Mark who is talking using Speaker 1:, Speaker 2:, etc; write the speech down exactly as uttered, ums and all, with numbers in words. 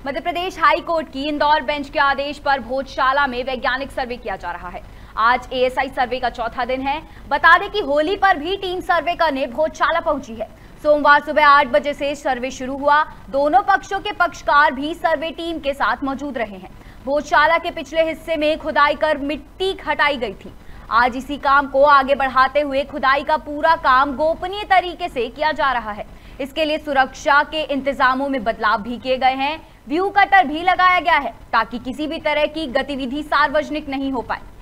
Speaker 1: Madhya Pradesh high court की Indore bench के आदेश पर भोजशाला में वैज्ञानिक सर्वे किया जा रहा है। आज एएसआई सर्वे का चौथा दिन है। बता दें कि होली पर भी टीम सर्वे करने भोजशाला पहुंची है। सोमवार सुबह आठ बजे से सर्वे शुरू हुआ। दोनों पक्षों के पक्षकार भी सर्वे टीम के साथ मौजूद रहे हैं। भोजशाला के पिछले हिस्से में खुदाई कर मिट्टी हटाई गई थी। आज इसी काम को आगे बढ़ाते हुए खुदाई का पूरा काम गोपनीय तरीके से किया जा रहा है। इसके लिए सुरक्षा के इंतजामों में बदलाव भी किए गए हैं। व्यू कटर भी लगाया गया है ताकि किसी भी तरह की गतिविधि सार्वजनिक नहीं हो पाए।